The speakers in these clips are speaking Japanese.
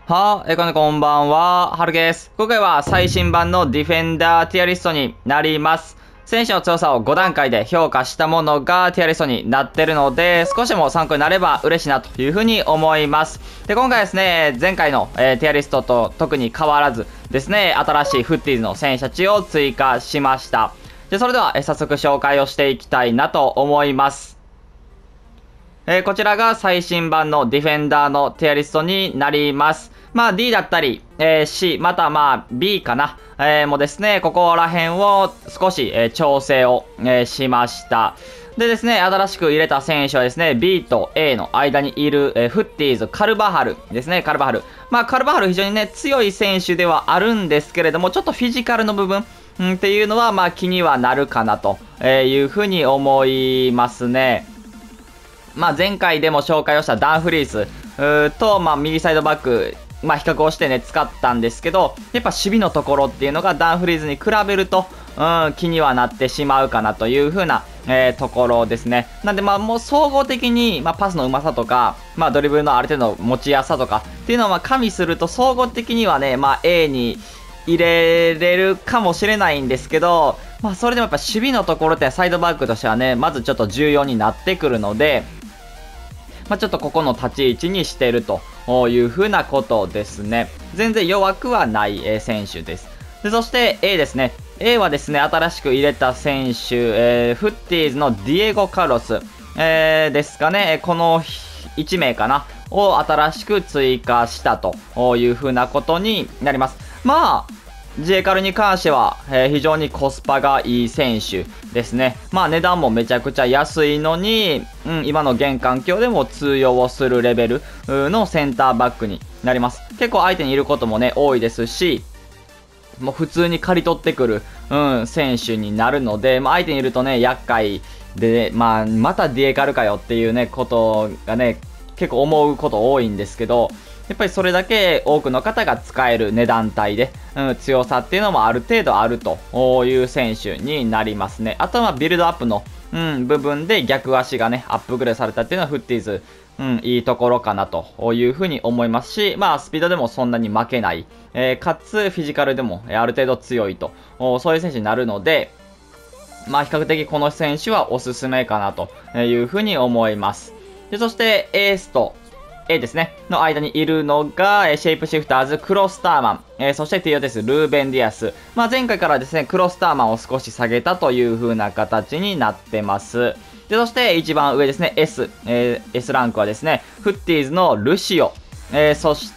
こんばんは、はるです。今回は最新版のディフェンダーティアリストになります。選手の強さを5段階で評価したものがティアリストになってるので、少しでも参考になれば嬉しいなというふうに思います。で、今回ですね、前回の、ティアリストと特に変わらずですね、新しいフッティーズの選手たちを追加しました。で、それでは、早速紹介をしていきたいなと思います。こちらが最新版のディフェンダーのティアリストになります。D だったり、C、またB かな、もですね、ここら辺を少し、調整を、しました。でですね、新しく入れた選手はですね、B と A の間にいる、フッティーズ、カルバハルですね、カルバハル。カルバハル非常にね、強い選手ではあるんですけれども、ちょっとフィジカルの部分、っていうのは、気にはなるかなというふうに思いますね。前回でも紹介をしたダンフリースと、右サイドバック、比較をしてね、使ったんですけど、やっぱ守備のところっていうのがダンフリーズに比べると、気にはなってしまうかなという風な、ところですね。なんでもう総合的に、パスのうまさとか、ドリブルのある程度持ちやすさとかっていうのは加味すると、総合的にはね、A に入れれるかもしれないんですけど、それでもやっぱ守備のところってサイドバックとしてはね、まずちょっと重要になってくるので、ちょっとここの立ち位置にしてるというふうなことですね。全然弱くはない、選手です。で、そして A ですね。A はですね、新しく入れた選手、フッティーズのディエゴ・カルロス、ですかね。この1名かなを新しく追加したというふうなことになります。ジエカルに関しては、非常にコスパがいい選手ですね。値段もめちゃくちゃ安いのに、今の現環境でも通用をするレベルのセンターバックになります。結構相手にいることもね、多いですし、もう普通に刈り取ってくる、選手になるので、相手にいるとね、厄介で、またディエカルかよっていうね、ことがね、結構思うこと多いんですけど、やっぱりそれだけ多くの方が使える値段帯で、強さっていうのもある程度あるという選手になりますね。あとはビルドアップの、部分で逆足がね、アップグレードされたっていうのはフッティーズ、いいところかなというふうに思いますし、スピードでもそんなに負けない、かつフィジカルでもある程度強いと、そういう選手になるので、比較的この選手はおすすめかなというふうに思います。で、そしてエースとA ですね、の間にいるのが、シェイプシフターズ、クロスターマン、そしてティオテス、ルーベン・ディアス。前回からですね、クロスターマンを少し下げたという風な形になってます。で、そして一番上ですね、S、S ランクはですね、フッティーズのルシオ、そして、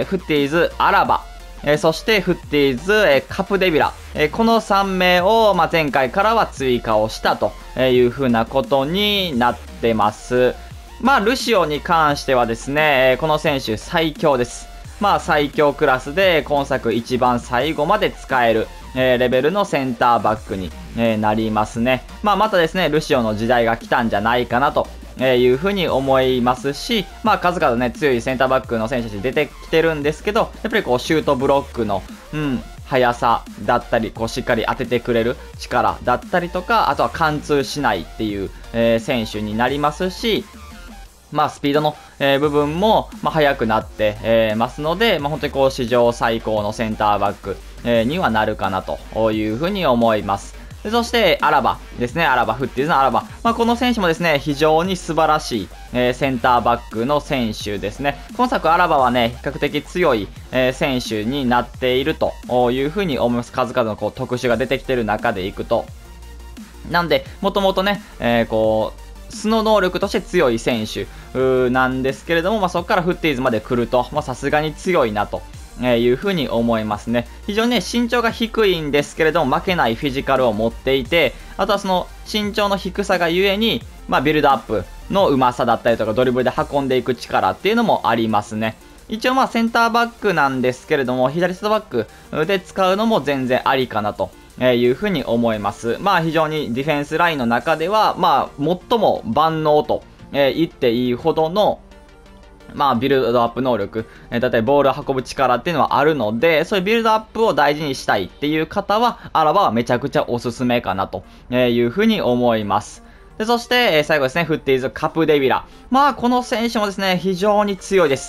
フッティーズ、アラバ、そしてフッティーズ、カプデビラ、この3名を、前回からは追加をしたという風なことになってます。ルシオに関してはですね、この選手最強です。最強クラスで今作一番最後まで使える、レベルのセンターバックに、なりますね。またですね、ルシオの時代が来たんじゃないかなというふうに思いますし、数々ね、強いセンターバックの選手たち出てきてるんですけど、やっぱりこうシュートブロックの、速さだったり、しっかり当ててくれる力だったりとか、あとは貫通しないっていう、選手になりますし、スピードの、部分も、速くなって、ますので、本当にこう、史上最高のセンターバック、にはなるかなというふうに思います。で、そして、アラバですね。アラバ、フッティーズのアラバ。この選手もですね、非常に素晴らしい、センターバックの選手ですね。今作アラバはね、比較的強い、選手になっているというふうに思います。数々のこう特殊が出てきている中でいくと。なんで、もともとね、素の能力として強い選手なんですけれども、そこからフッティーズまで来ると、さすがに強いなというふうに思いますね。非常にね、身長が低いんですけれども、負けないフィジカルを持っていて、あとはその身長の低さがゆえに、ビルドアップの上手さだったりとか、ドリブルで運んでいく力っていうのもありますね。一応センターバックなんですけれども、左サイドバックで使うのも全然ありかなと。いうふうに思います。非常にディフェンスラインの中では、最も万能と、言っていいほどの、ビルドアップ能力、例えばボールを運ぶ力っていうのはあるので、そういうビルドアップを大事にしたいっていう方は、アラバはめちゃくちゃおすすめかなというふうに思います。で、そして、最後ですね、フッティーズ、カプデビラ。この選手もですね、非常に強いです。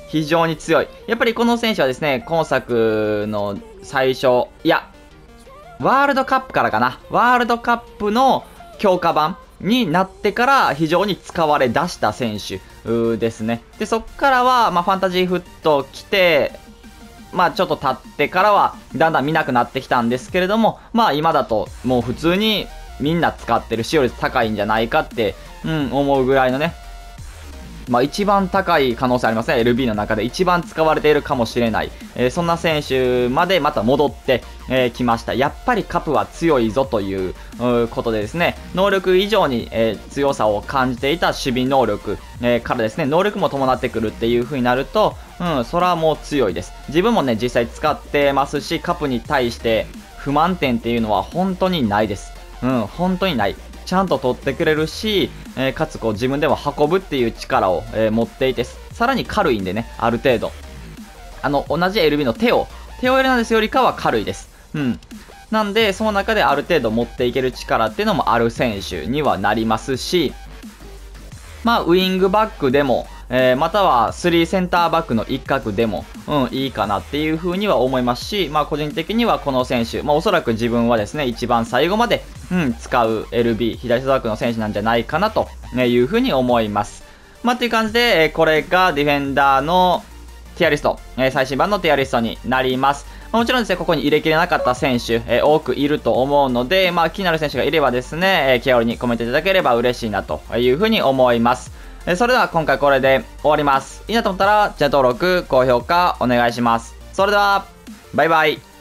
非常に強い。やっぱりこの選手はですね、今作の最初、いや、ワールドカップからかな。ワールドカップの強化版になってから非常に使われ出した選手ですね。で、そっからは、ファンタジーフット来て、ちょっと経ってからは、だんだん見なくなってきたんですけれども、今だともう普通にみんな使ってる使用率高いんじゃないかって、思うぐらいのね、一番高い可能性ありますね。LB の中で一番使われているかもしれない。そんな選手までまた戻ってきました。やっぱりカプは強いぞということでですね、能力以上に強さを感じていた守備能力からですね、能力も伴ってくるっていう風になると、それはもう強いです。自分もね、実際使ってますし、カプに対して不満点っていうのは本当にないです。本当にない。ちゃんと取ってくれるし、かつこう自分でも運ぶっていう力を、持っていて、さらに軽いんでね、ある程度。同じ LB のテオエルナンデスよりかは軽いです。なんで、その中である程度持っていける力っていうのもある選手にはなりますし、ウイングバックでも、または3センターバックの一角でも、いいかなっていう風には思いますし、個人的にはこの選手、おそらく自分はですね、一番最後まで、使う LB、左サイドバックの選手なんじゃないかなという風に思います。っていう感じで、これがディフェンダーのティアリスト、最新版のティアリストになります。もちろんですね、ここに入れきれなかった選手、多くいると思うので、気になる選手がいればですね、気軽にコメントいただければ嬉しいなという風に思います。それでは今回これで終わります。いいなと思ったら、チャンネル登録、高評価お願いします。それでは、バイバイ。